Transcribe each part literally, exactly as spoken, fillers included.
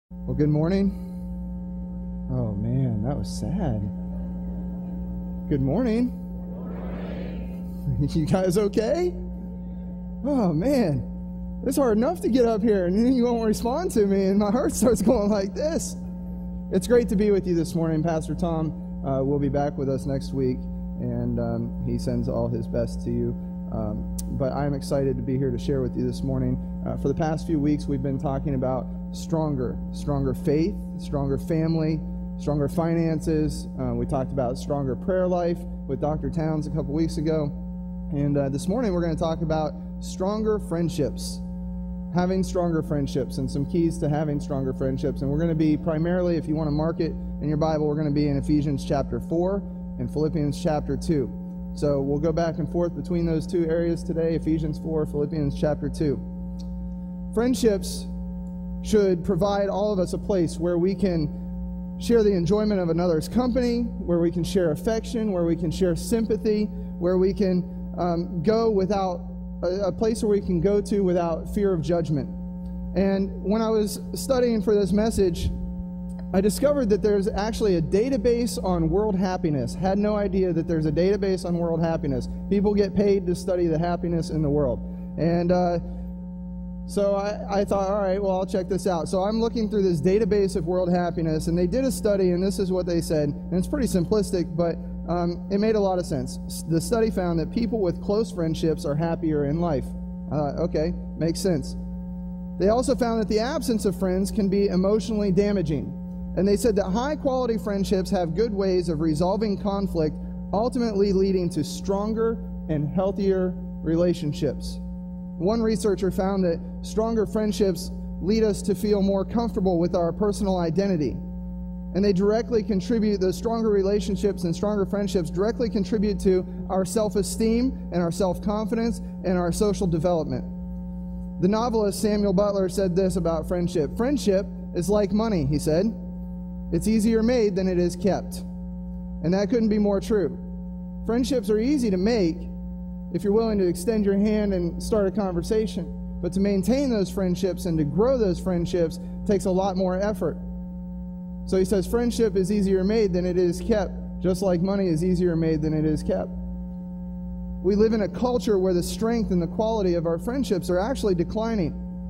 Well, good morning. Oh, man, that was sad. Good morning. Good morning. You guys okay? Oh, man. It's hard enough to get up here, and then you won't respond to me, and my heart starts going like this. It's great to be with you this morning. Pastor Tom uh, will be back with us next week, and um, he sends all his best to you. Um, but I'm excited to be here to share with you this morning. Uh, for the past few weeks, we've been talking about stronger, stronger faith, stronger family, stronger finances. Uh, we talked about stronger prayer life with Doctor Towns a couple weeks ago. And uh, this morning, we're going to talk about stronger friendships, having stronger friendships, and some keys to having stronger friendships. And we're going to be primarily, if you want to mark it in your Bible, we're going to be in Ephesians chapter four and Philippians chapter two. So we'll go back and forth between those two areas today, Ephesians four, Philippians chapter two. Friendships should provide all of us a place where we can share the enjoyment of another's company, where we can share affection, where we can share sympathy, where we can um, go without, a, a place where we can go to without fear of judgment. And when I was studying for this message, I discovered that there's actually a database on world happiness. Had no idea that there's a database on world happiness. People get paid to study the happiness in the world. And uh, so I, I thought, all right, well, I'll check this out. So I'm looking through this database of world happiness, and they did a study, and this is what they said. And it's pretty simplistic, but um, it made a lot of sense. The study found that people with close friendships are happier in life. I thought, okay, makes sense. They also found that the absence of friends can be emotionally damaging. And they said that high-quality friendships have good ways of resolving conflict, ultimately leading to stronger and healthier relationships. One researcher found that stronger friendships lead us to feel more comfortable with our personal identity. And they directly contribute, those stronger relationships and stronger friendships directly contribute to our self-esteem and our self-confidence and our social development. The novelist Samuel Butler said this about friendship. Friendship is like money, he said. It's easier made than it is kept. And that couldn't be more true. Friendships are easy to make if you're willing to extend your hand and start a conversation. But to maintain those friendships and to grow those friendships takes a lot more effort. So he says friendship is easier made than it is kept, just like money is easier made than it is kept. We live in a culture where the strength and the quality of our friendships are actually declining.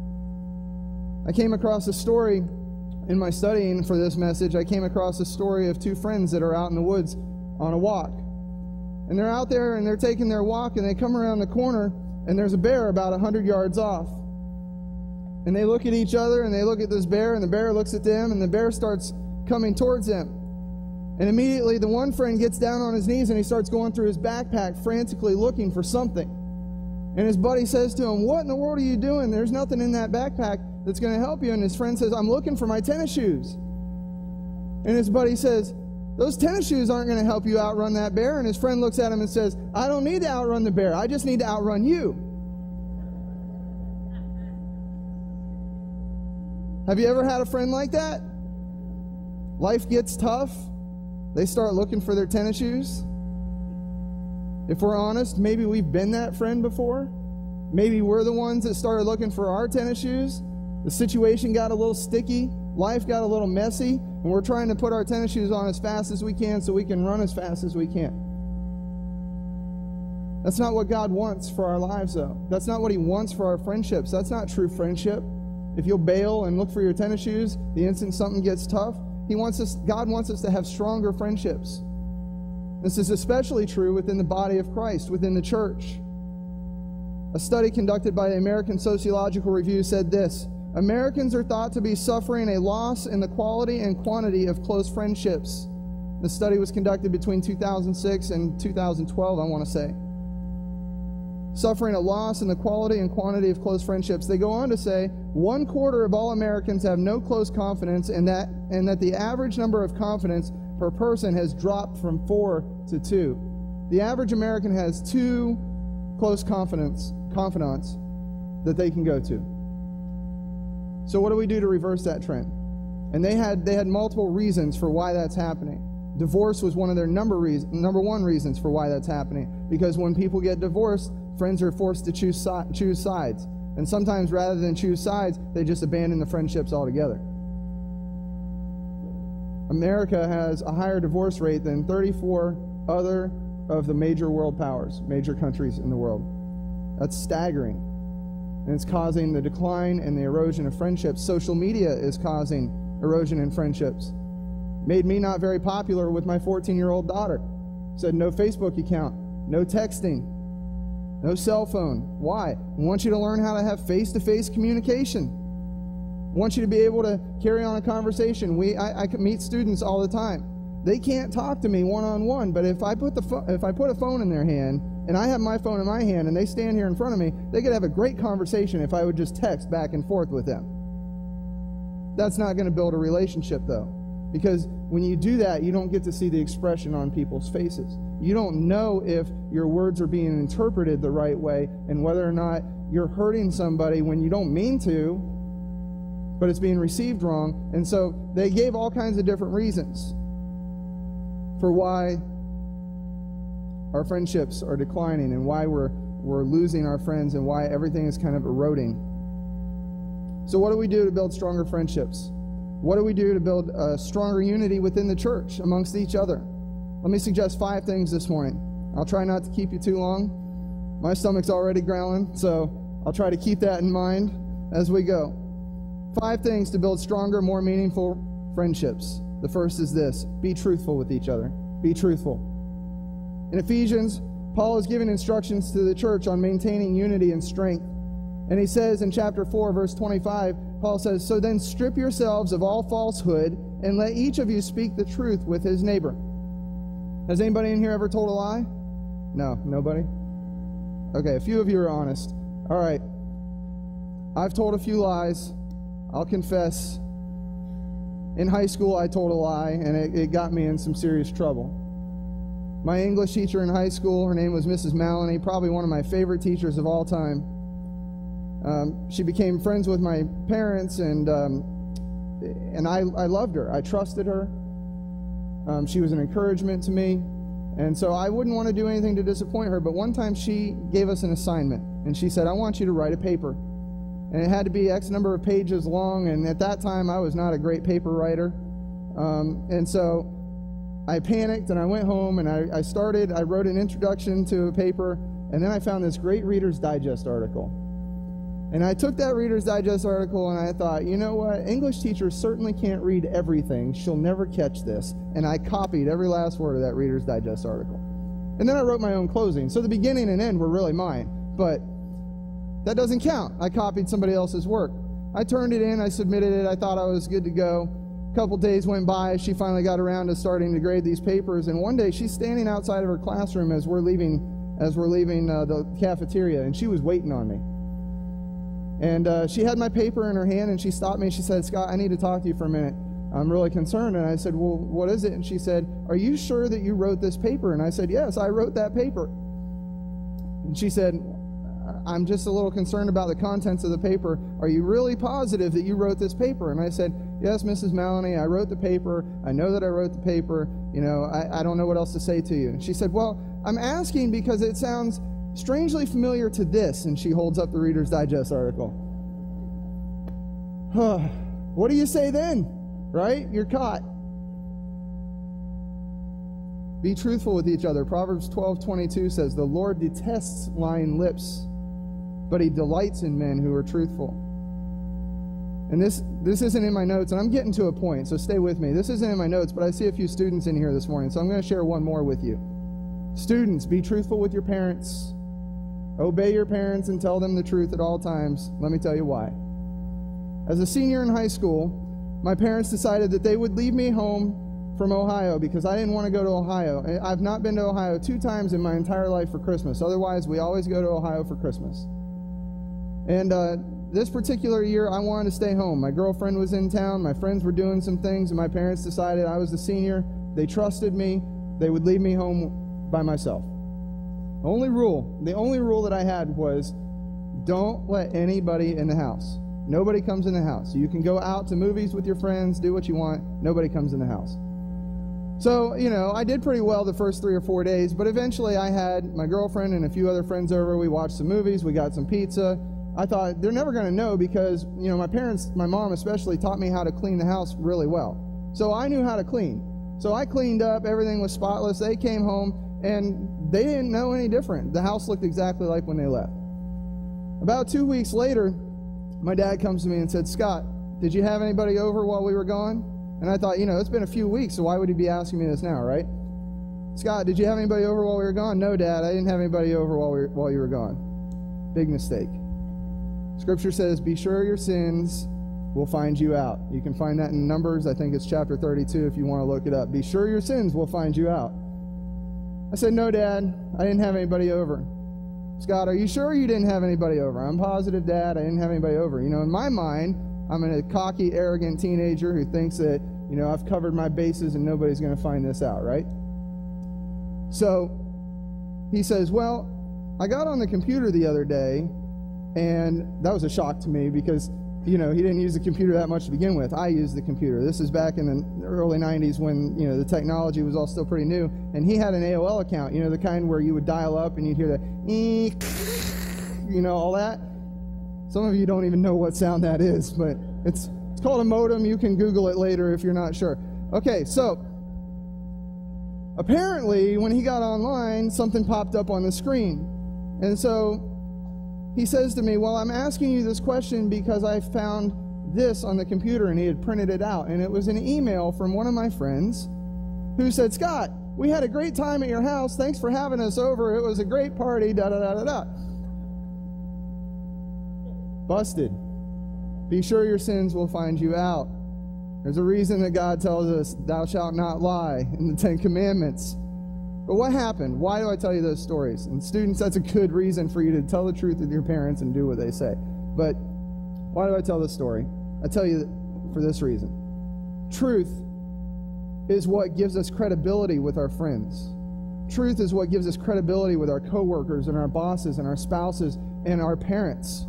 I came across a story in my studying for this message. I came across a story of two friends that are out in the woods on a walk. And they're out there and they're taking their walk, and they come around the corner and there's a bear about one hundred yards off. And they look at each other and they look at this bear, and the bear looks at them, and the bear starts coming towards them. And immediately the one friend gets down on his knees and he starts going through his backpack frantically looking for something. And his buddy says to him, "What in the world are you doing? There's nothing in that backpack that's going to help you." And his friend says, "I'm looking for my tennis shoes." And his buddy says, "Those tennis shoes aren't going to help you outrun that bear." And his friend looks at him and says, "I don't need to outrun the bear. I just need to outrun you." Have you ever had a friend like that? Life gets tough. They start looking for their tennis shoes. If we're honest, maybe we've been that friend before. Maybe we're the ones that started looking for our tennis shoes. The situation got a little sticky. Life got a little messy. And we're trying to put our tennis shoes on as fast as we can so we can run as fast as we can. That's not what God wants for our lives, though. That's not what He wants for our friendships. That's not true friendship. If you'll bail and look for your tennis shoes the instant something gets tough, He wants us, God wants us to have stronger friendships. This is especially true within the body of Christ, within the church. A study conducted by the American Sociological Review said this: Americans are thought to be suffering a loss in the quality and quantity of close friendships. The study was conducted between two thousand six and two thousand twelve, I want to say. Suffering a loss in the quality and quantity of close friendships. They go on to say, one quarter of all Americans have no close confidence, and that, and that the average number of confidence per person has dropped from four to two. The average American has two close confidence, confidants that they can go to. So what do we do to reverse that trend? And they had they had multiple reasons for why that's happening. Divorce was one of their number reason, number one reasons for why that's happening. Because when people get divorced, friends are forced to choose si- choose sides. And sometimes rather than choose sides, they just abandon the friendships altogether. America has a higher divorce rate than thirty-four other of the major world powers, major countries in the world. That's staggering. And it's causing the decline and the erosion of friendships. Social media is causing erosion in friendships. Made me not very popular with my fourteen-year-old daughter. Said no Facebook account, no texting, no cell phone. Why? I want you to learn how to have face-to-face communication. I want you to be able to carry on a conversation. We, I, I meet students all the time. They can't talk to me one-on-one, but if I put the fo- if I put a phone in their hand and I have my phone in my hand and they stand here in front of me, they could have a great conversation if I would just text back and forth with them. That's not going to build a relationship, though, because when you do that, you don't get to see the expression on people's faces. You don't know if your words are being interpreted the right way and whether or not you're hurting somebody when you don't mean to, but it's being received wrong. And so they gave all kinds of different reasons for why our friendships are declining and why we're we're losing our friends and why everything is kind of eroding. So what do we do to build stronger friendships? What do we do to build a stronger unity within the church amongst each other? Let me suggest five things this morning. I'll try not to keep you too long. My stomach's already growling, so I'll try to keep that in mind as we go. Five things to build stronger, more meaningful friendships. The first is this: be truthful with each other. Be truthful. In Ephesians, Paul is giving instructions to the church on maintaining unity and strength. And he says in chapter four, verse twenty-five, Paul says, "So then strip yourselves of all falsehood and let each of you speak the truth with his neighbor." Has anybody in here ever told a lie? No, nobody? Okay, a few of you are honest. All right. I've told a few lies. I'll confess. In high school, I told a lie, and it, it got me in some serious trouble. My English teacher in high school, her name was Missus Maloney, probably one of my favorite teachers of all time. Um, she became friends with my parents, and um, and I, I loved her. I trusted her. Um, she was an encouragement to me, and so I wouldn't want to do anything to disappoint her. But one time she gave us an assignment, and she said, "I want you to write a paper." And it had to be X number of pages long, and at that time I was not a great paper writer. Um, and so I panicked, and I went home, and I, I started, I wrote an introduction to a paper, and then I found this great Reader's Digest article. And I took that Reader's Digest article, and I thought, you know what, English teachers certainly can't read everything. She'll never catch this. And I copied every last word of that Reader's Digest article. And then I wrote my own closing. So the beginning and end were really mine, but that doesn't count. I copied somebody else's work. I turned it in, I submitted it, I thought I was good to go. A couple days went by, she finally got around to starting to grade these papers, and one day she's standing outside of her classroom as we're leaving as we're leaving uh, the cafeteria, and she was waiting on me. And uh, she had my paper in her hand, and she stopped me and she said, "Scott, I need to talk to you for a minute. I'm really concerned." And I said, "Well, what is it?" And she said, "Are you sure that you wrote this paper?" And I said, "Yes, I wrote that paper." And she said, "I'm just a little concerned about the contents of the paper. Are you really positive that you wrote this paper?" And I said, "Yes, Missus Maloney, I wrote the paper. I know that I wrote the paper. You know, I, I don't know what else to say to you." And she said, "Well, I'm asking because it sounds strangely familiar to this." And she holds up the Reader's Digest article. What do you say then? Right? You're caught. Be truthful with each other. Proverbs twelve twenty-two says, "The Lord detests lying lips, but he delights in men who are truthful." And this this isn't in my notes, and I'm getting to a point, so stay with me. This isn't in my notes, but I see a few students in here this morning, so I'm going to share one more with you. Students, be truthful with your parents. Obey your parents and tell them the truth at all times. Let me tell you why. As a senior in high school, my parents decided that they would leave me home from Ohio because I didn't want to go to Ohio. I've not been to Ohio two times in my entire life for Christmas. Otherwise, we always go to Ohio for Christmas. And uh, this particular year, I wanted to stay home. My girlfriend was in town. My friends were doing some things, and my parents decided I was the senior. They trusted me. They would leave me home by myself. The only rule, the only rule that I had was don't let anybody in the house. Nobody comes in the house. You can go out to movies with your friends, do what you want. Nobody comes in the house. So, you know, I did pretty well the first three or four days, but eventually I had my girlfriend and a few other friends over. We watched some movies. We got some pizza. I thought they're never going to know because, you know, my parents, my mom especially, taught me how to clean the house really well. So I knew how to clean. So I cleaned up. Everything was spotless. They came home, and they didn't know any different. The house looked exactly like when they left. About two weeks later, my dad comes to me and said, Scott, did you have anybody over while we were gone? And I thought, you know, it's been a few weeks, so why would he be asking me this now, right? Scott, did you have anybody over while we were gone? No, Dad, I didn't have anybody over while we were, while you were gone. Big mistake. Scripture says, be sure your sins will find you out. You can find that in Numbers. I think it's chapter thirty-two if you want to look it up. Be sure your sins will find you out. I said, no, Dad, I didn't have anybody over. Scott, are you sure you didn't have anybody over? I'm positive, Dad, I didn't have anybody over. You know, in my mind, I'm a cocky, arrogant teenager who thinks that, you know, I've covered my bases and nobody's going to find this out, right? So he says, well, I got on the computer the other day, and that was a shock to me because, you know, he didn't use the computer that much to begin with. I used the computer. This is back in the early nineties when, you know, the technology was all still pretty new, and he had an A O L account, you know, the kind where you would dial up and you'd hear the eek, you know, all that. Some of you don't even know what sound that is, but it's it's called a modem. You can Google it later if you're not sure. Okay, so apparently when he got online, something popped up on the screen. And so he says to me, well, I'm asking you this question because I found this on the computer, and he had printed it out. And it was an email from one of my friends who said, Scott, we had a great time at your house. Thanks for having us over. It was a great party, da-da-da-da-da. Busted. Be sure your sins will find you out. There's a reason that God tells us, thou shalt not lie in the Ten Commandments. But what happened? Why do I tell you those stories? And students, that's a good reason for you to tell the truth with your parents and do what they say. But why do I tell this story? I tell you for this reason. Truth is what gives us credibility with our friends. Truth is what gives us credibility with our coworkers and our bosses and our spouses and our parents.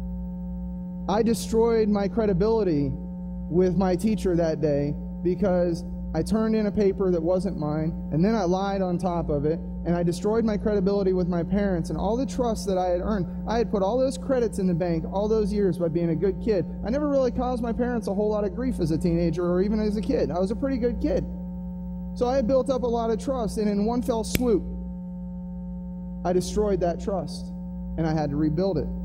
I destroyed my credibility with my teacher that day because I turned in a paper that wasn't mine, and then I lied on top of it, and I destroyed my credibility with my parents and all the trust that I had earned. I had put all those credits in the bank all those years by being a good kid. I never really caused my parents a whole lot of grief as a teenager or even as a kid. I was a pretty good kid. So I had built up a lot of trust, and in one fell swoop, I destroyed that trust, and I had to rebuild it.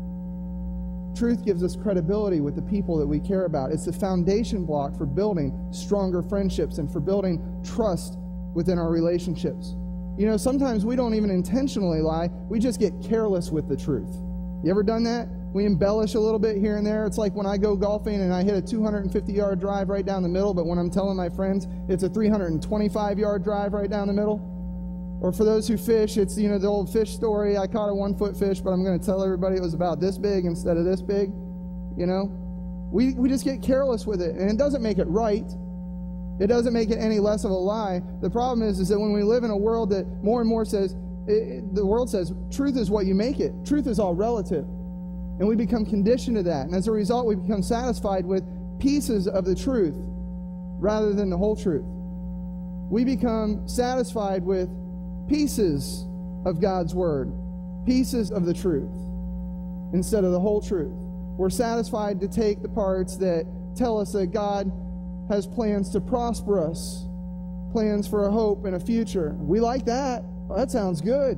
Truth gives us credibility with the people that we care about. It's the foundation block for building stronger friendships and for building trust within our relationships. You know, sometimes we don't even intentionally lie. We just get careless with the truth. You ever done that? We embellish a little bit here and there. It's like when I go golfing and I hit a two hundred fifty yard drive right down the middle, but when I'm telling my friends it's a three hundred twenty-five yard drive right down the middle. Or for those who fish, it's, you know, the old fish story. I caught a one-foot fish, but I'm going to tell everybody it was about this big instead of this big. You know? We, we just get careless with it, and it doesn't make it right. It doesn't make it any less of a lie. The problem is, is that when we live in a world that more and more says, it, it, the world says, truth is what you make it. Truth is all relative. And we become conditioned to that. And as a result, we become satisfied with pieces of the truth rather than the whole truth. We become satisfied with pieces of God's word, pieces of the truth, instead of the whole truth. We're satisfied to take the parts that tell us that God has plans to prosper us, plans for a hope and a future. We like that. Well, that sounds good.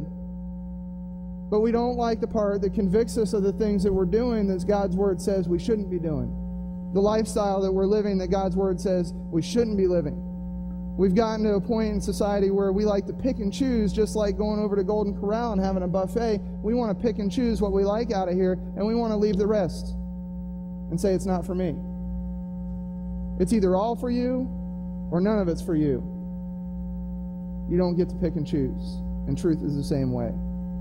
But we don't like the part that convicts us of the things that we're doing that God's word says we shouldn't be doing. The lifestyle that we're living that God's word says we shouldn't be living. We've gotten to a point in society where we like to pick and choose, just like going over to Golden Corral and having a buffet. We want to pick and choose what we like out of here, and we want to leave the rest and say it's not for me. It's either all for you or none of it's for you. You don't get to pick and choose, and truth is the same way.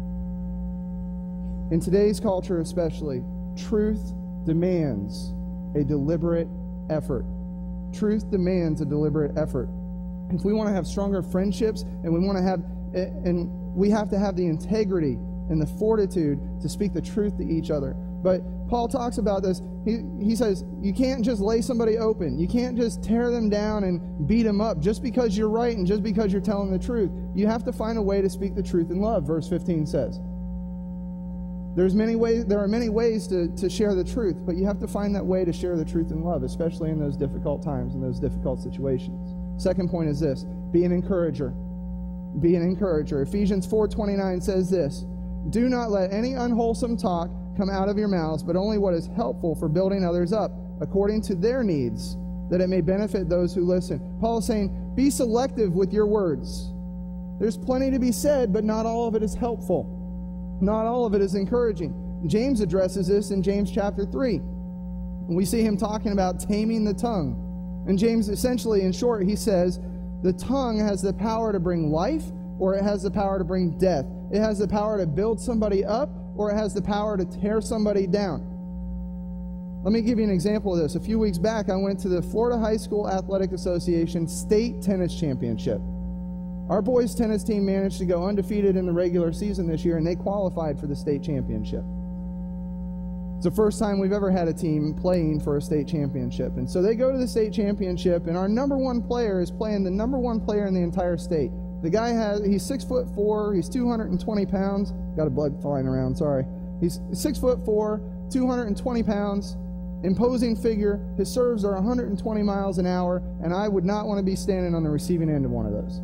In today's culture especially, truth demands a deliberate effort. Truth demands a deliberate effort. If we want to have stronger friendships, and we want to have, and we have to have the integrity and the fortitude to speak the truth to each other. But Paul talks about this. He, he says, you can't just lay somebody open. You can't just tear them down and beat them up just because you're right and just because you're telling the truth. You have to find a way to speak the truth in love, verse fifteen says. There's many ways, there are many ways to, to share the truth, but you have to find that way to share the truth in love, especially in those difficult times, in those difficult situations. Second point is this: be an encourager. Be an encourager. Ephesians four twenty-nine says this: do not let any unwholesome talk come out of your mouths, but only what is helpful for building others up, according to their needs, that it may benefit those who listen. Paul is saying, be selective with your words. There's plenty to be said, but not all of it is helpful. Not all of it is encouraging. James addresses this in James chapter three. And we see him talking about taming the tongue. And James, essentially, in short, he says, the tongue has the power to bring life, or it has the power to bring death. It has the power to build somebody up, or it has the power to tear somebody down. Let me give you an example of this. A few weeks back, I went to the Florida High School Athletic Association State Tennis Championship. Our boys' tennis team managed to go undefeated in the regular season this year, and they qualified for the state championship. It's the first time we've ever had a team playing for a state championship. And so they go to the state championship, and our number one player is playing the number one player in the entire state. The guy has, he's six foot four, he's two hundred twenty pounds. Got a blood flying around, sorry. He's six foot four, two hundred twenty pounds, imposing figure. His serves are one hundred twenty miles an hour, and I would not want to be standing on the receiving end of one of those.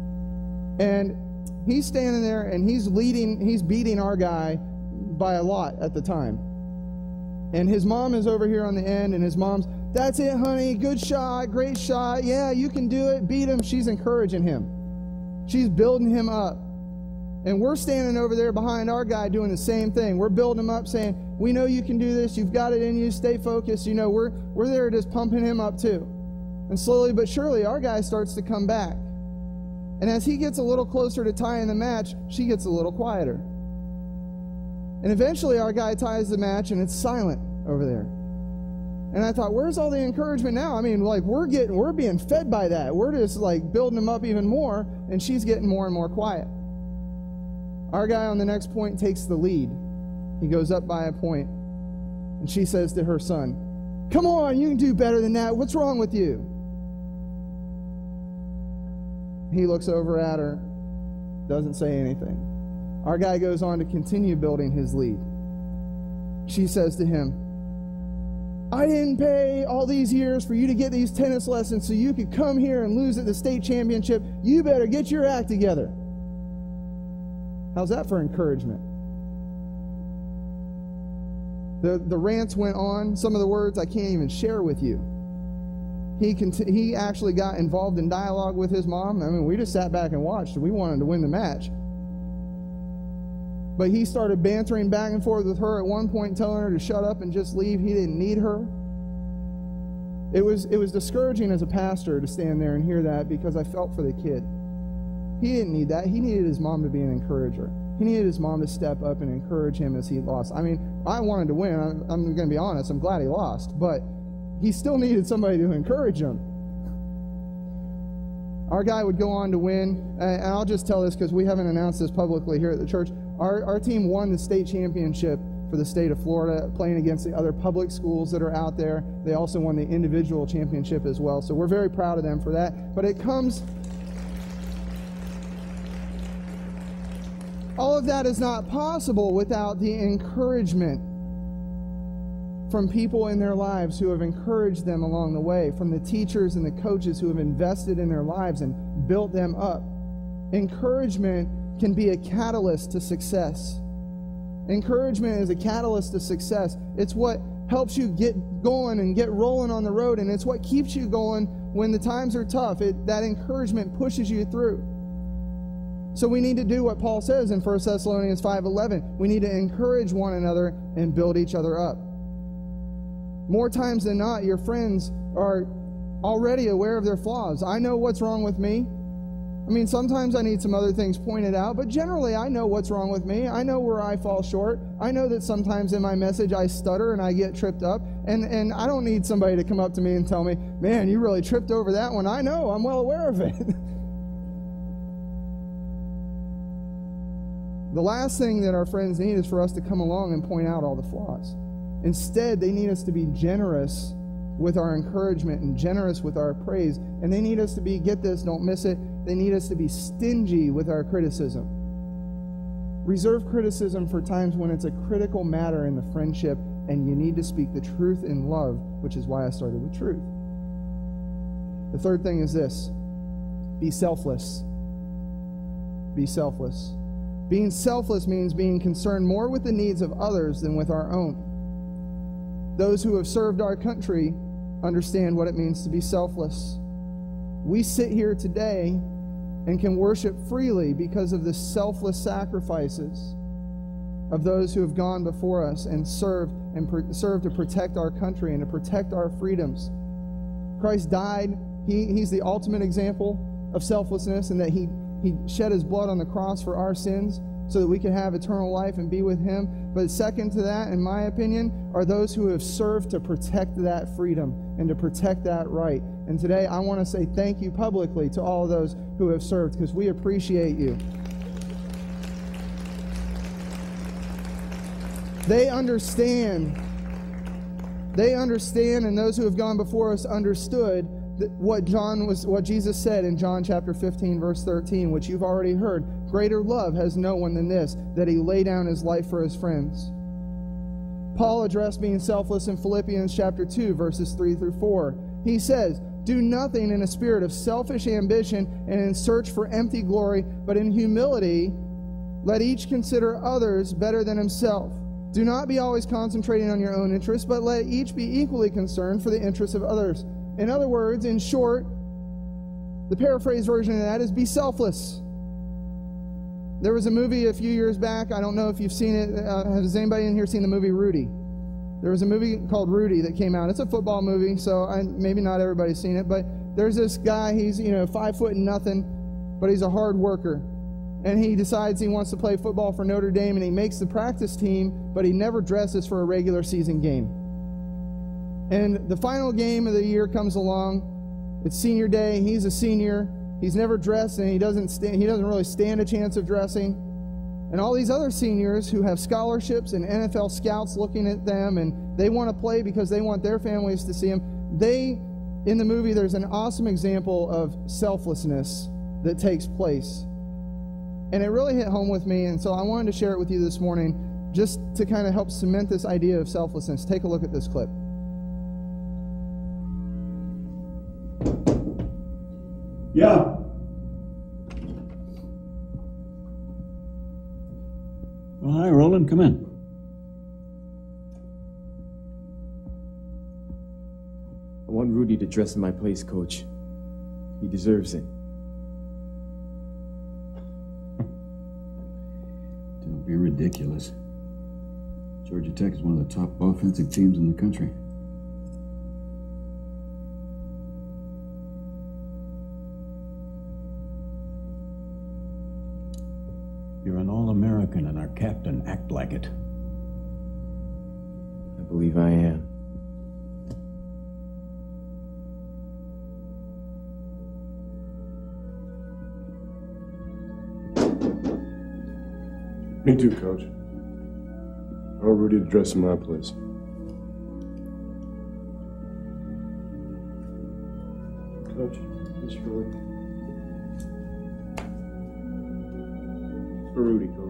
And he's standing there, and he's leading, he's beating our guy by a lot at the time. And his mom is over here on the end, and his mom's, that's it, honey, good shot, great shot, yeah, you can do it, beat him. She's encouraging him. She's building him up. And we're standing over there behind our guy doing the same thing. We're building him up, saying, we know you can do this, you've got it in you, stay focused. You know, we're, we're there just pumping him up too. And slowly but surely, our guy starts to come back. And as he gets a little closer to tying the match, she gets a little quieter. And eventually our guy ties the match, and it's silent over there. And I thought, where's all the encouragement now? I mean, like, we're getting, we're being fed by that. We're just like building him up even more, and she's getting more and more quiet. Our guy on the next point takes the lead. He goes up by a point, and she says to her son, come on, you can do better than that. What's wrong with you? He looks over at her, doesn't say anything. Our guy goes on to continue building his lead. She says to him, I didn't pay all these years for you to get these tennis lessons so you could come here and lose at the state championship. You better get your act together. How's that for encouragement? The, the rants went on. Some of the words I can't even share with you. He cont- he actually got involved in dialogue with his mom. I mean, we just sat back and watched. We wanted to win the match. But he started bantering back and forth with her at one point, telling her to shut up and just leave. He didn't need her. It was, it was discouraging as a pastor to stand there and hear that, because I felt for the kid. He didn't need that. He needed his mom to be an encourager. He needed his mom to step up and encourage him as he lost. I mean, I wanted to win. I'm, I'm going to be honest. I'm glad he lost. But he still needed somebody to encourage him. Our guy would go on to win. And I'll just tell this because we haven't announced this publicly here at the church. Our, our team won the state championship for the state of Florida, playing against the other public schools that are out there. They also won the individual championship as well. So we're very proud of them for that. But it comes... All of that is not possible without the encouragement from people in their lives who have encouraged them along the way, from the teachers and the coaches who have invested in their lives and built them up. Encouragement can be a catalyst to success. Encouragement is a catalyst to success. It's what helps you get going and get rolling on the road, and it's what keeps you going when the times are tough. It, that encouragement pushes you through. So we need to do what Paul says in First Thessalonians five eleven. We need to encourage one another and build each other up. More times than not, your friends are already aware of their flaws. I know what's wrong with me. I mean, sometimes I need some other things pointed out, but generally I know what's wrong with me. I know where I fall short. I know that sometimes in my message I stutter and I get tripped up, and, and I don't need somebody to come up to me and tell me, man, you really tripped over that one. I know, I'm well aware of it. The last thing that our friends need is for us to come along and point out all the flaws. Instead, they need us to be generous with our encouragement and generous with our praise. And they need us to be, get this, don't miss it, they need us to be stingy with our criticism. Reserve criticism for times when it's a critical matter in the friendship and you need to speak the truth in love, which is why I started with truth. The third thing is this: be selfless. Be selfless. Being selfless means being concerned more with the needs of others than with our own. Those who have served our country understand what it means to be selfless. We sit here today and can worship freely because of the selfless sacrifices of those who have gone before us and served and pr- served to protect our country and to protect our freedoms. Christ died. He, he's the ultimate example of selflessness, in that he, he shed his blood on the cross for our sins so that we can have eternal life and be with him. But second to that, in my opinion, are those who have served to protect that freedom and to protect that right. And today I want to say thank you publicly to all of those who have served, because we appreciate you. They understand. They understand, and those who have gone before us understood that what John was, what Jesus said in John chapter fifteen, verse thirteen, which you've already heard. Greater love has no one than this, that he lay down his life for his friends. Paul addressed being selfless in Philippians chapter two, verses three through four. He says, "Do nothing in a spirit of selfish ambition and in search for empty glory, but in humility let each consider others better than himself. Do not be always concentrating on your own interests, but let each be equally concerned for the interests of others." In other words, in short, the paraphrase version of that is be selfless. There was a movie a few years back. I don't know if you've seen it. Uh, has anybody in here seen the movie Rudy? There was a movie called Rudy that came out. It's a football movie, so I, maybe not everybody's seen it. But there's this guy. He's, you know, five foot and nothing, but he's a hard worker. And he decides he wants to play football for Notre Dame, and he makes the practice team, but he never dresses for a regular season game. And the final game of the year comes along. It's senior day. He's a senior. He's never dressed, and he doesn't stand, he doesn't really stand a chance of dressing. And all these other seniors who have scholarships and N F L scouts looking at them, and they want to play because they want their families to see them. They, in the movie, there's an awesome example of selflessness that takes place. And it really hit home with me, and so I wanted to share it with you this morning just to kind of help cement this idea of selflessness. Take a look at this clip. Yeah. Well, hi, Roland. Come in. I want Rudy to dress in my place, Coach. He deserves it. Don't be ridiculous. Georgia Tech is one of the top offensive teams in the country. You're an All-American and our captain. Act like it. I believe I am. Me too, Coach. I want Rudy to dress in my place. Coach, this for Rudy. For Rudy, Coach.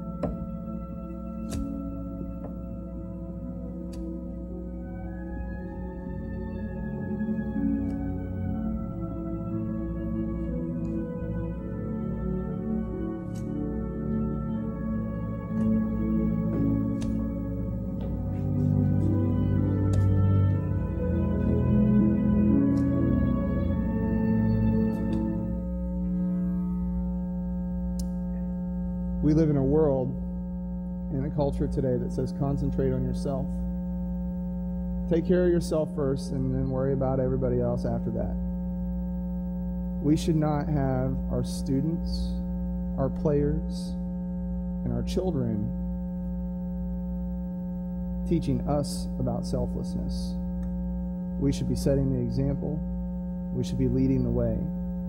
We live in a world, in a culture today that says concentrate on yourself. Take care of yourself first and then worry about everybody else after that. We should not have our students, our players, and our children teaching us about selflessness. We should be setting the example. We should be leading the way.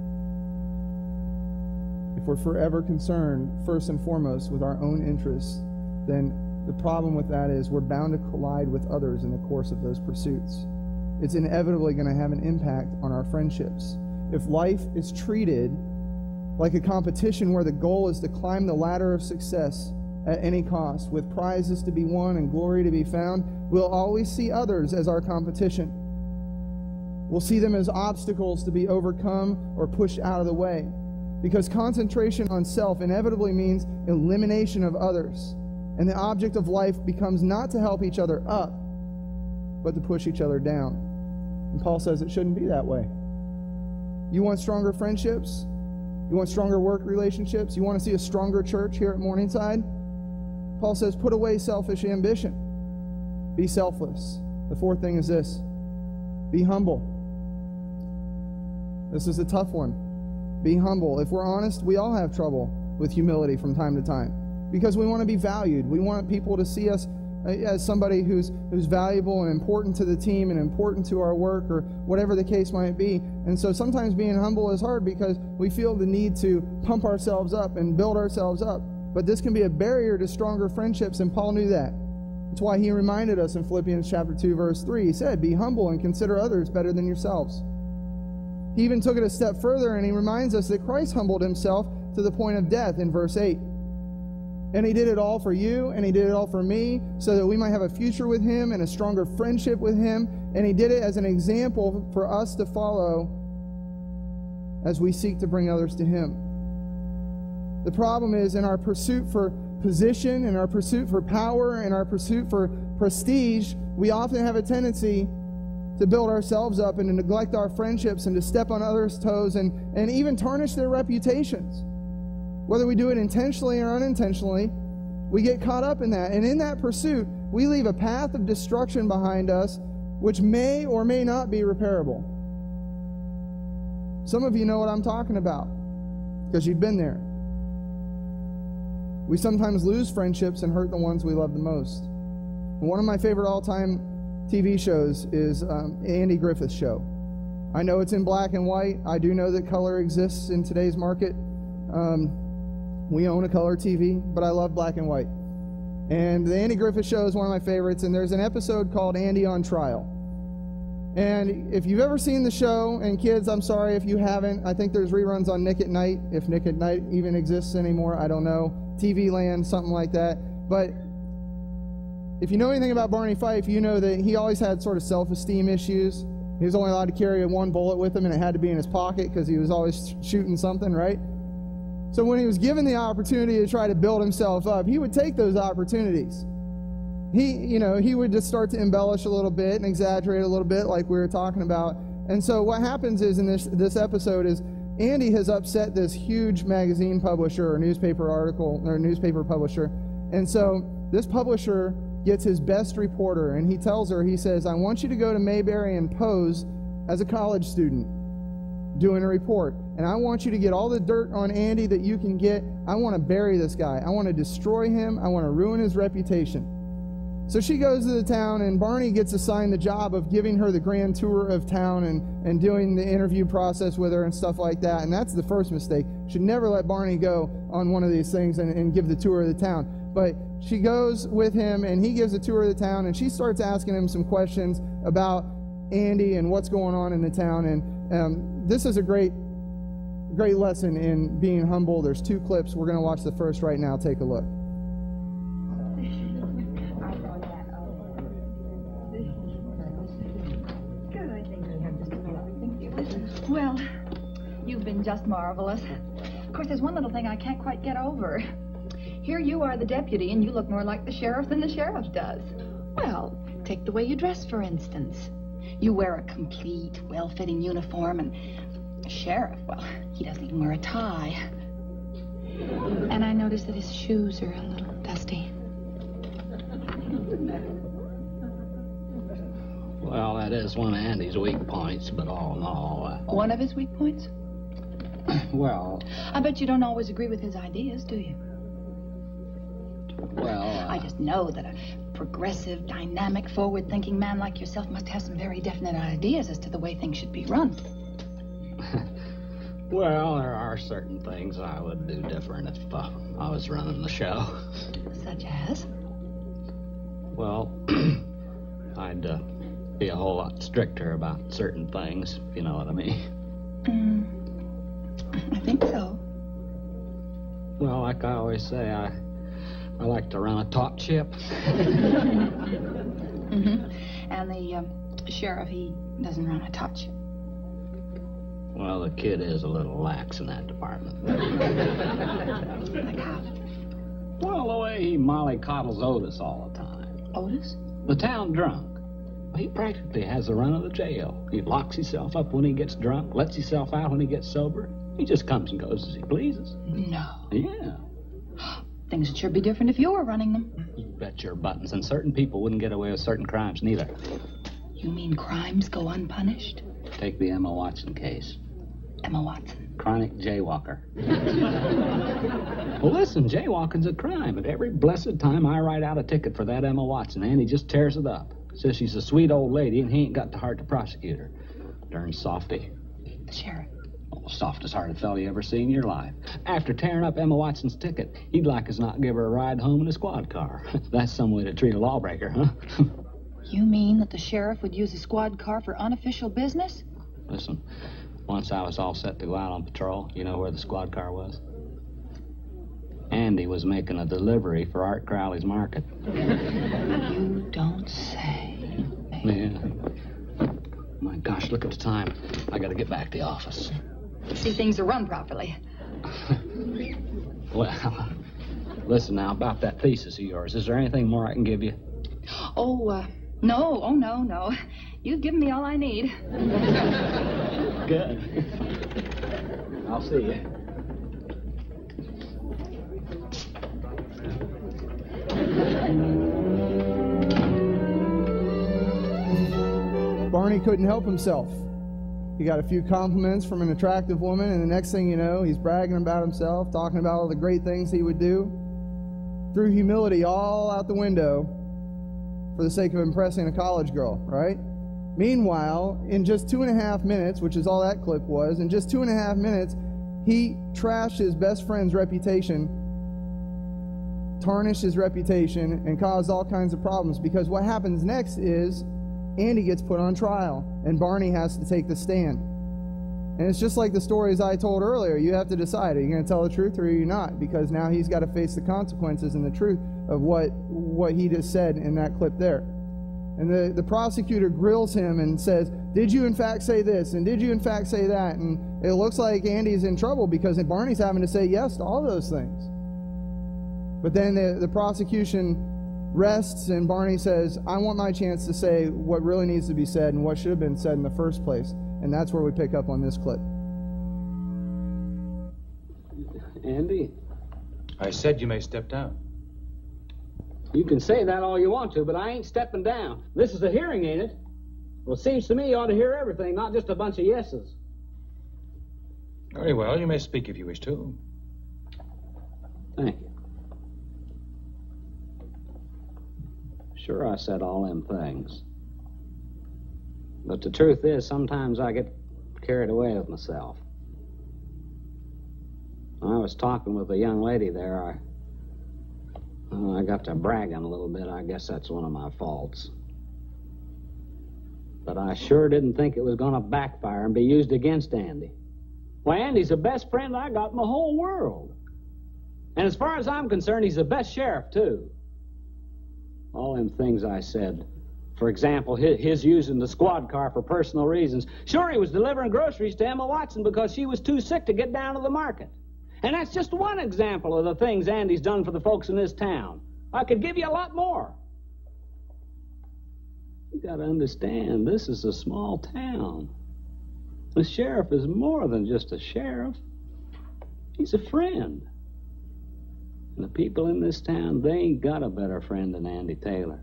If we're forever concerned, first and foremost, with our own interests, then the problem with that is we're bound to collide with others in the course of those pursuits. It's inevitably going to have an impact on our friendships. If life is treated like a competition where the goal is to climb the ladder of success at any cost, with prizes to be won and glory to be found, we'll always see others as our competition. We'll see them as obstacles to be overcome or pushed out of the way, because concentration on self inevitably means elimination of others, and the object of life becomes not to help each other up, but to push each other down. And Paul says it shouldn't be that way. You want stronger friendships? You want stronger work relationships? You want to see a stronger church here at Morningside? Paul says, put away selfish ambition. Be selfless. The fourth thing is this: be humble. This is a tough one. Be humble. If we're honest, we all have trouble with humility from time to time, because we want to be valued. We want people to see us as somebody who's who's valuable and important to the team and important to our work, or whatever the case might be. And so sometimes being humble is hard because we feel the need to pump ourselves up and build ourselves up. But this can be a barrier to stronger friendships, and Paul knew that. That's why he reminded us in Philippians chapter two, verse three. He said, be humble and consider others better than yourselves. He even took it a step further, and he reminds us that Christ humbled himself to the point of death in verse eight. And he did it all for you, and he did it all for me, so that we might have a future with him and a stronger friendship with him. And he did it as an example for us to follow as we seek to bring others to him. The problem is, in our pursuit for position, in our pursuit for power, in our pursuit for prestige, we often have a tendency to build ourselves up and to neglect our friendships and to step on others' toes and, and even tarnish their reputations. Whether we do it intentionally or unintentionally, we get caught up in that. And in that pursuit, we leave a path of destruction behind us, which may or may not be repairable. Some of you know what I'm talking about, because you've been there. We sometimes lose friendships and hurt the ones we love the most. And one of my favorite all-time T V shows is um, Andy Griffith's show. I know it's in black and white. I do know that color exists in today's market. Um, we own a color T V, but I love black and white. And the Andy Griffith show is one of my favorites, and there's an episode called Andy on Trial. And if you've ever seen the show, and kids, I'm sorry if you haven't, I think there's reruns on Nick at Night, if Nick at Night even exists anymore, I don't know. T V Land, something like that. But if you know anything about Barney Fife, you know that he always had sort of self-esteem issues. He was only allowed to carry one bullet with him, and it had to be in his pocket because he was always shooting something, right? So when he was given the opportunity to try to build himself up, he would take those opportunities. He, you know, he would just start to embellish a little bit and exaggerate a little bit, like we were talking about. And so what happens is in this this episode is Andy has upset this huge magazine publisher or newspaper article or newspaper publisher, and so this publisher gets his best reporter, and he tells her, he says, I want you to go to Mayberry and pose as a college student doing a report, and I want you to get all the dirt on Andy that you can get. I want to bury this guy. I want to destroy him. I want to ruin his reputation. So she goes to the town, and Barney gets assigned the job of giving her the grand tour of town and, and doing the interview process with her and stuff like that. And that's the first mistake. Should never let Barney go on one of these things and, and give the tour of the town. But she goes with him, and he gives a tour of the town, and she starts asking him some questions about Andy and what's going on in the town. And um, this is a great, great lesson in being humble. There's two clips. We're going to watch the first right now. Take a look. Well, you've been just marvelous. Of course, there's one little thing I can't quite get over. Here you are the deputy, and you look more like the sheriff than the sheriff does. Well, take the way you dress, for instance. You wear a complete, well-fitting uniform, and the sheriff, well, he doesn't even wear a tie. And I notice that his shoes are a little dusty. Well, that is one of Andy's weak points, but all in all... Uh, one of his weak points? Well... I bet you don't always agree with his ideas, do you? Well... Uh, I just know that a progressive, dynamic, forward-thinking man like yourself must have some very definite ideas as to the way things should be run. Well, there are certain things I would do different if uh, I was running the show. Such as? Well, I'd... Uh, be a whole lot stricter about certain things, if you know what I mean. Mm, I think so. like I always say, I I like to run a taut ship. Mm-hmm. And the um, sheriff, he doesn't run a taut ship. Well, the kid is a little lax in that department. Like how? Well, the way he mollycoddles Otis all the time. Otis? The town drunk. He practically has the run of the jail. He locks himself up when he gets drunk, lets himself out when he gets sober. He just comes and goes as he pleases. No. Yeah. Things would sure be different if you were running them. You bet your buttons, and certain people wouldn't get away with certain crimes neither. You mean crimes go unpunished? Take the Emma Watson case. Emma Watson. Chronic jaywalker. Well, listen, jaywalking's a crime, but every blessed time I write out a ticket for that Emma Watson, Andy just tears it up. Says she's a sweet old lady, and he ain't got the heart to prosecute her. Darn softy. The sheriff. Oh, softest-hearted fellow you ever seen in your life. After tearing up Emma Watson's ticket, he'd like as not give her a ride home in a squad car. That's some way to treat a lawbreaker, huh? You mean that the sheriff would use a squad car for unofficial business? Listen, once I was all set to go out on patrol, you know where the squad car was? Andy was making a delivery for Art Crowley's market. You don't say. Yeah. My gosh, look at the time. I gotta get back to the office. See things are run properly. Well, listen now, about that thesis of yours. Is there anything more I can give you? Oh, uh, no, oh, no, no. You've given me all I need. Good. I'll see you. Barney couldn't help himself. He got a few compliments from an attractive woman, and the next thing you know, he's bragging about himself, talking about all the great things he would do. Threw humility all out the window for the sake of impressing a college girl, right? Meanwhile, in just two and a half minutes, which is all that clip was, in just two and a half minutes, he trashed his best friend's reputation, tarnished his reputation, and caused all kinds of problems, because what happens next is Andy gets put on trial, and Barney has to take the stand. And it's just like the stories I told earlier. You have to decide, are you going to tell the truth or are you not? Because now he's got to face the consequences and the truth of what, what he just said in that clip there. And the, the prosecutor grills him and says, did you in fact say this? And did you in fact say that? And it looks like Andy's in trouble because Barney's having to say yes to all those things. But then the, the prosecution rests, and Barney says, I want my chance to say what really needs to be said and what should have been said in the first place. And that's where we pick up on this clip. Andy? I said you may step down. You can say that all you want to, but I ain't stepping down. This is a hearing, ain't it? Well, it seems to me you ought to hear everything, not just a bunch of yeses. Very well, you may speak if you wish to. Thank you. Sure, I said all them things. But the truth is, sometimes I get carried away with myself. When I was talking with a young lady there, I, oh, I got to bragging a little bit. I guess that's one of my faults. But I sure didn't think it was going to backfire and be used against Andy. Why, Andy's the best friend I got in the whole world. And as far as I'm concerned, he's the best sheriff, too. All them things I said. For example, his, his using the squad car for personal reasons. Sure, he was delivering groceries to Emma Watson because she was too sick to get down to the market. And that's just one example of the things Andy's done for the folks in this town. I could give you a lot more. You gotta understand, this is a small town. The sheriff is more than just a sheriff. He's a friend. And the people in this town, they ain't got a better friend than Andy Taylor.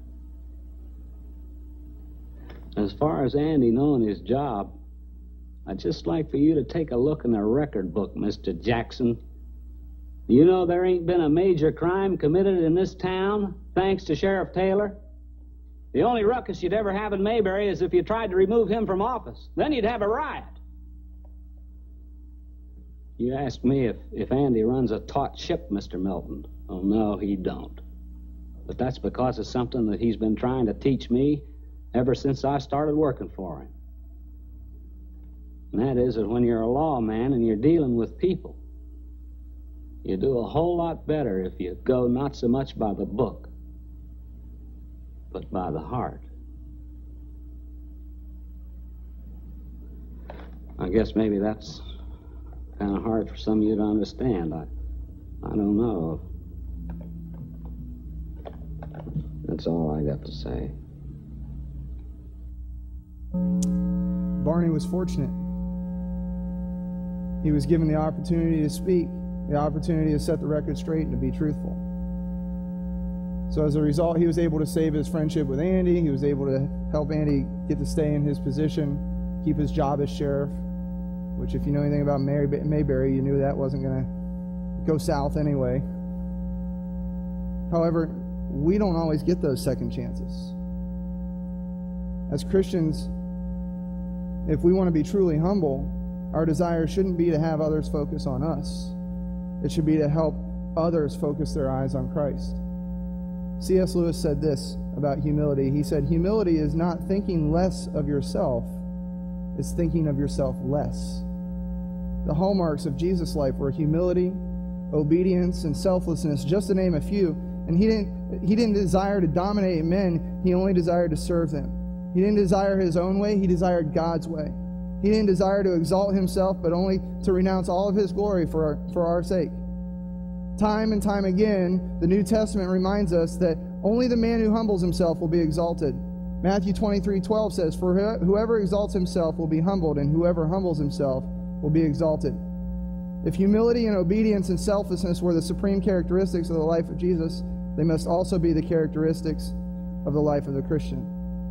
As far as Andy knowing his job, I'd just like for you to take a look in the record book, Mister Jackson. You know there ain't been a major crime committed in this town, thanks to Sheriff Taylor. The only ruckus you'd ever have in Mayberry is if you tried to remove him from office. Then you'd have a riot. You ask me if, if Andy runs a taut ship, Mister Milton. Oh, no, he don't. But that's because of something that he's been trying to teach me ever since I started working for him. And that is that when you're a lawman and you're dealing with people, You do a whole lot better if you go not so much by the book, but by the heart. I guess maybe that's kind of hard for some of you to understand. I, I don't know. That's all I got to say. Barney was fortunate. He was given the opportunity to speak, the opportunity to set the record straight and to be truthful. So as a result, he was able to save his friendship with Andy. He was able to help Andy get to stay in his position, keep his job as sheriff, which if you know anything about Mary, Mayberry, you knew that wasn't going to go south anyway. However, we don't always get those second chances. As Christians, if we want to be truly humble, our desire shouldn't be to have others focus on us. It should be to help others focus their eyes on Christ. C S Lewis said this about humility. He said, humility is not thinking less of yourself, it's thinking of yourself less. The hallmarks of Jesus' life were humility, obedience, and selflessness, just to name a few. And he didn't, he didn't desire to dominate men, he only desired to serve them. He didn't desire his own way, he desired God's way. He didn't desire to exalt himself, but only to renounce all of his glory for our, for our sake. Time and time again, the New Testament reminds us that only the man who humbles himself will be exalted. Matthew twenty-three twelve says, "For whoever exalts himself will be humbled, and whoever humbles himself will be exalted." If humility and obedience and selflessness were the supreme characteristics of the life of Jesus, they must also be the characteristics of the life of the Christian.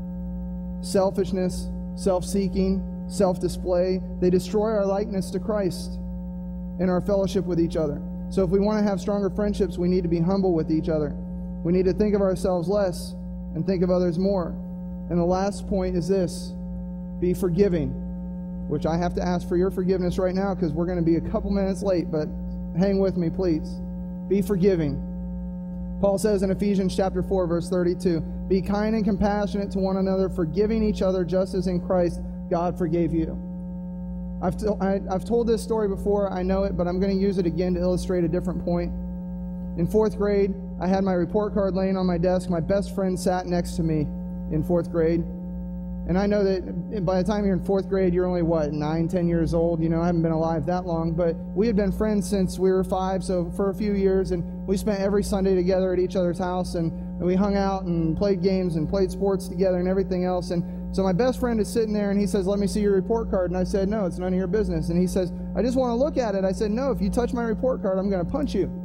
Selfishness, self-seeking, self-display, they destroy our likeness to Christ and our fellowship with each other. So if we want to have stronger friendships, we need to be humble with each other. We need to think of ourselves less and think of others more. And the last point is this: be forgiving, which I have to ask for your forgiveness right now because we're going to be a couple minutes late, but hang with me, please. Be forgiving. Paul says in Ephesians chapter four, verse thirty-two, "Be kind and compassionate to one another, forgiving each other just as in Christ God forgave you." I've, to, I, I've told this story before, I know it, but I'm going to use it again to illustrate a different point. In fourth grade, I had my report card laying on my desk. My best friend sat next to me in fourth grade. And I know that by the time you're in fourth grade, you're only, what, nine, ten years old. You know, I haven't been alive that long. But we had been friends since we were five, so for a few years. And we spent every Sunday together at each other's house. And we hung out and played games and played sports together and everything else. And so my best friend is sitting there, and he says, "Let me see your report card." And I said, "No, it's none of your business." And he says, "I just want to look at it." I said, "No, if you touch my report card, I'm going to punch you."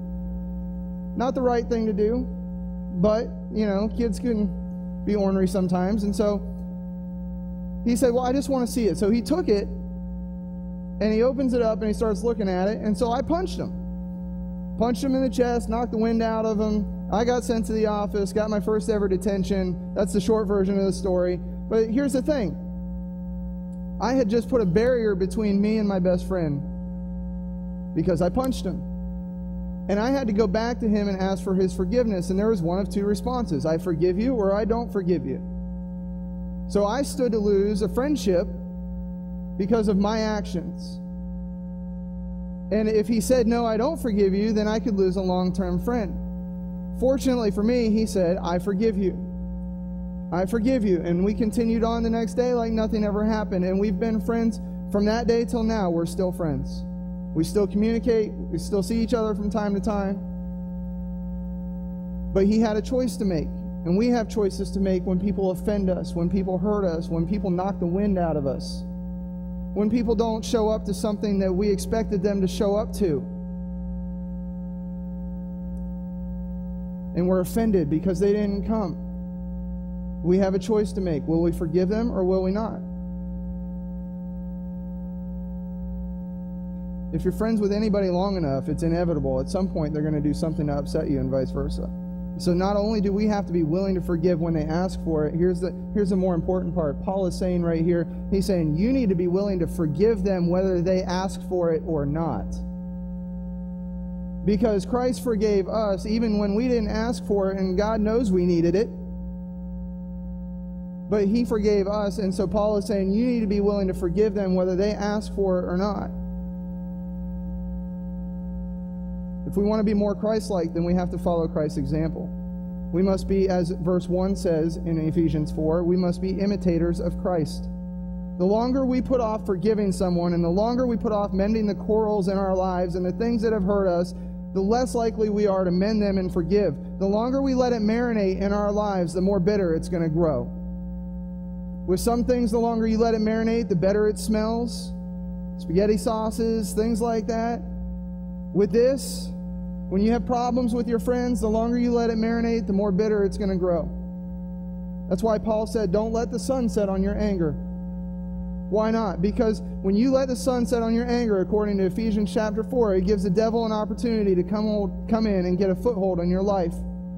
Not the right thing to do, but, you know, kids can be ornery sometimes. And so he said, "Well, I just want to see it." So he took it, and he opens it up, and he starts looking at it. And so I punched him. Punched him in the chest, knocked the wind out of him. I got sent to the office, got my first ever detention. That's the short version of the story. But here's the thing. I had just put a barrier between me and my best friend because I punched him. And I had to go back to him and ask for his forgiveness. And there was one of two responses: I forgive you, or I don't forgive you. So I stood to lose a friendship because of my actions. And if he said, "No, I don't forgive you," then I could lose a long-term friend. Fortunately for me, he said, "I forgive you. I forgive you." And we continued on the next day like nothing ever happened. And we've been friends from that day till now. We're still friends. We still communicate. We still see each other from time to time. But he had a choice to make. And we have choices to make when people offend us, when people hurt us, when people knock the wind out of us, when people don't show up to something that we expected them to show up to. And we're offended because they didn't come. We have a choice to make. Will we forgive them or will we not? If you're friends with anybody long enough, it's inevitable. At some point, they're going to do something to upset you and vice versa. So not only do we have to be willing to forgive when they ask for it, here's the, here's the more important part. Paul is saying right here, he's saying you need to be willing to forgive them whether they ask for it or not. Because Christ forgave us even when we didn't ask for it, and God knows we needed it. But he forgave us, and so Paul is saying you need to be willing to forgive them whether they ask for it or not. If we want to be more Christ-like, then we have to follow Christ's example. We must be, as verse one says in Ephesians four, we must be imitators of Christ. The longer we put off forgiving someone, and the longer we put off mending the quarrels in our lives and the things that have hurt us, the less likely we are to mend them and forgive. The longer we let it marinate in our lives, the more bitter it's going to grow. With some things, the longer you let it marinate, the better it smells. Spaghetti sauces, things like that. With this, when you have problems with your friends, the longer you let it marinate, the more bitter it's going to grow. That's why Paul said, don't let the sun set on your anger. Why not? Because when you let the sun set on your anger, according to Ephesians chapter four, it gives the devil an opportunity to come, hold, come in and get a foothold on your life.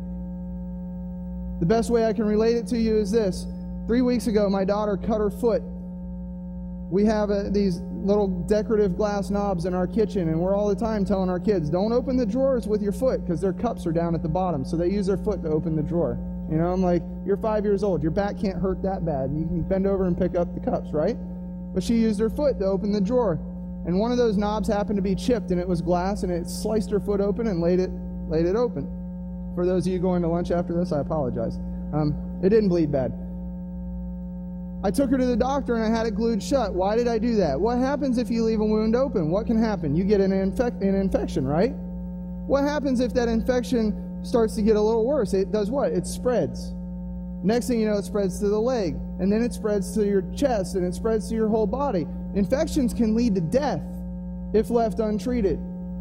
The best way I can relate it to you is this. Three weeks ago, my daughter cut her foot. We have a, these little decorative glass knobs in our kitchen, and we're all the time telling our kids, don't open the drawers with your foot because their cups are down at the bottom. So they use their foot to open the drawer. You know, I'm like, you're five years old. Your back can't hurt that bad. You can bend over and pick up the cups, right? But she used her foot to open the drawer. And one of those knobs happened to be chipped, and it was glass, and it sliced her foot open and laid it laid it open. For those of you going to lunch after this, I apologize. Um, it didn't bleed bad. I took her to the doctor, and I had it glued shut. Why did I do that? What happens if you leave a wound open? What can happen? You get an, infec- an infection, right? What happens if that infection starts to get a little worse? It does what? It spreads. Next thing you know, it spreads to the leg, and then it spreads to your chest, and it spreads to your whole body. Infections can lead to death if left untreated.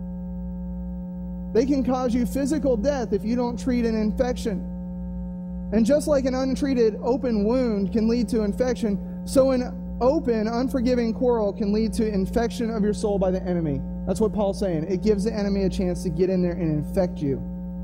They can cause you physical death if you don't treat an infection. And just like an untreated open wound can lead to infection, so an open, unforgiving quarrel can lead to infection of your soul by the enemy. That's what Paul's saying. It gives the enemy a chance to get in there and infect you.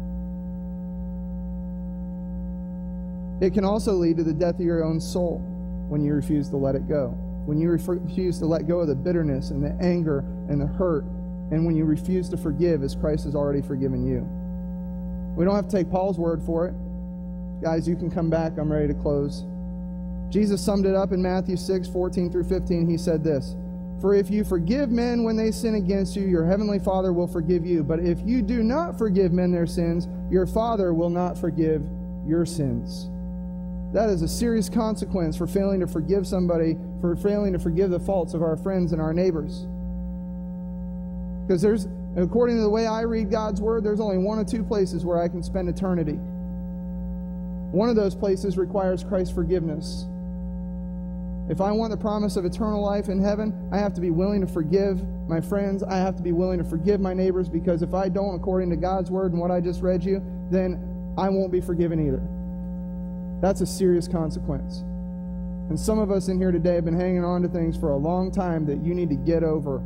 It can also lead to the death of your own soul when you refuse to let it go. When you refuse to let go of the bitterness and the anger and the hurt, and when you refuse to forgive as Christ has already forgiven you. We don't have to take Paul's word for it. Guys, you can come back. I'm ready to close. Jesus summed it up in Matthew six, fourteen through fifteen. He said this, "For if you forgive men when they sin against you, your heavenly Father will forgive you. But if you do not forgive men their sins, your Father will not forgive your sins." That is a serious consequence for failing to forgive somebody, for failing to forgive the faults of our friends and our neighbors. Because there's, according to the way I read God's word, there's only one or two places where I can spend eternity. One of those places requires Christ's forgiveness. If I want the promise of eternal life in heaven, I have to be willing to forgive my friends. I have to be willing to forgive my neighbors, because if I don't, according to God's word and what I just read you, then I won't be forgiven either. That's a serious consequence. And some of us in here today have been hanging on to things for a long time that you need to get over.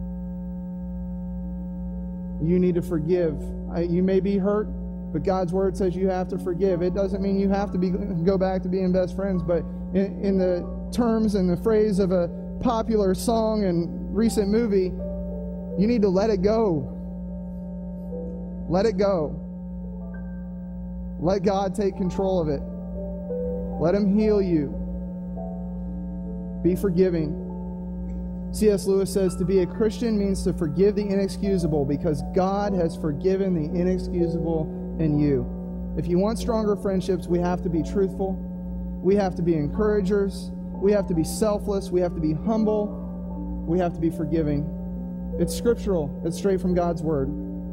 You need to forgive. I, you may be hurt, but God's word says you have to forgive. It doesn't mean you have to be go back to being best friends, but in, in the terms and the phrase of a popular song and recent movie, you need to let it go. Let it go. Let God take control of it. Let him heal you. Be forgiving. C S Lewis says to be a Christian means to forgive the inexcusable, because God has forgiven the inexcusable in you. If you want stronger friendships, we have to be truthful. We have to be encouragers. We have to be selfless. We have to be humble. We have to be forgiving. It's scriptural. It's straight from God's word.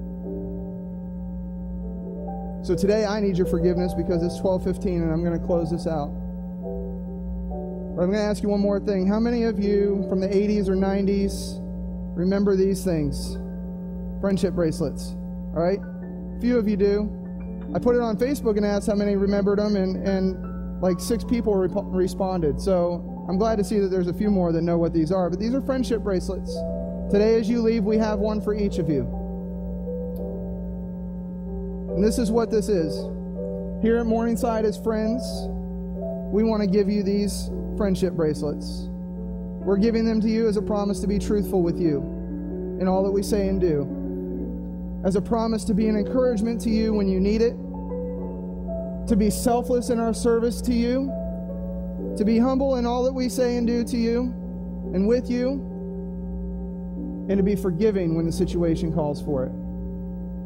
So today I need your forgiveness because it's twelve fifteen and I'm going to close this out. But I'm going to ask you one more thing. How many of you from the eighties or nineties remember these things? Friendship bracelets. All right? A few of you do. I put it on Facebook and asked how many remembered them, and, and like six people rep- responded. So I'm glad to see that there's a few more that know what these are. But these are friendship bracelets. Today as you leave, we have one for each of you. And this is what this is. Here at Morningside as friends, we want to give you these friendship bracelets. We're giving them to you as a promise to be truthful with you in all that we say and do. As a promise to be an encouragement to you when you need it. To be selfless in our service to you. To be humble in all that we say and do to you and with you. And to be forgiving when the situation calls for it.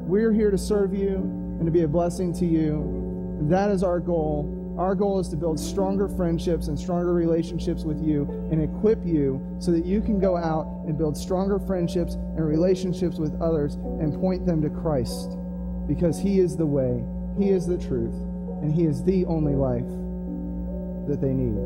We're here to serve you and to be a blessing to you. That is our goal. Our goal is to build stronger friendships and stronger relationships with you and equip you so that you can go out and build stronger friendships and relationships with others and point them to Christ, because he is the way, he is the truth, and he is the only life that they need.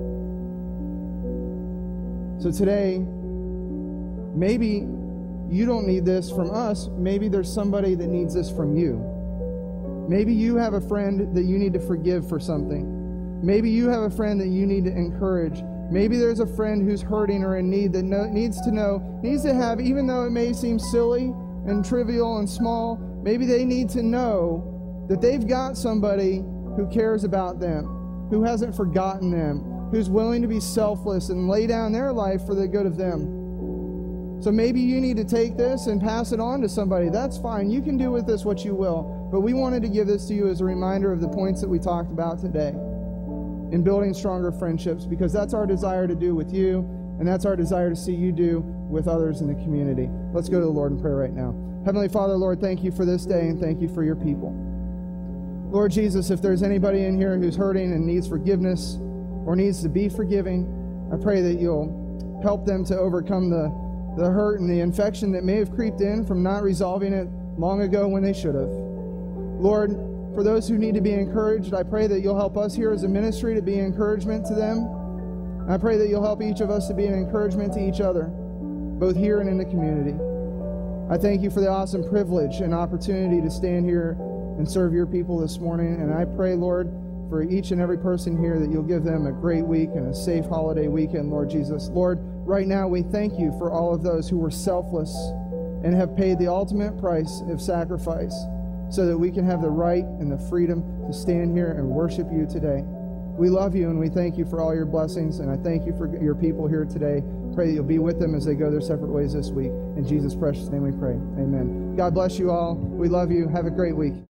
So today, maybe you don't need this from us. Maybe there's somebody that needs this from you. Maybe you have a friend that you need to forgive for something. Maybe you have a friend that you need to encourage. Maybe there's a friend who's hurting or in need that know, needs to know, needs to have, even though it may seem silly and trivial and small, maybe they need to know that they've got somebody who cares about them, who hasn't forgotten them, who's willing to be selfless and lay down their life for the good of them. So maybe you need to take this and pass it on to somebody. That's fine. You can do with this what you will. But we wanted to give this to you as a reminder of the points that we talked about today in building stronger friendships, because that's our desire to do with you, and that's our desire to see you do with others in the community. Let's go to the Lord in prayer right now. Heavenly Father, Lord, thank you for this day, and thank you for your people. Lord Jesus, if there's anybody in here who's hurting and needs forgiveness or needs to be forgiving, I pray that you'll help them to overcome the, the hurt and the infection that may have creeped in from not resolving it long ago when they should have. Lord, for those who need to be encouraged, I pray that you'll help us here as a ministry to be encouragement to them. I pray that you'll help each of us to be an encouragement to each other, both here and in the community. I thank you for the awesome privilege and opportunity to stand here and serve your people this morning. And I pray, Lord, for each and every person here that you'll give them a great week and a safe holiday weekend, Lord Jesus. Lord, right now we thank you for all of those who were selfless and have paid the ultimate price of sacrifice, so that we can have the right and the freedom to stand here and worship you today. We love you and we thank you for all your blessings, and I thank you for your people here today. Pray that you'll be with them as they go their separate ways this week. In Jesus' precious name we pray. Amen. God bless you all. We love you. Have a great week.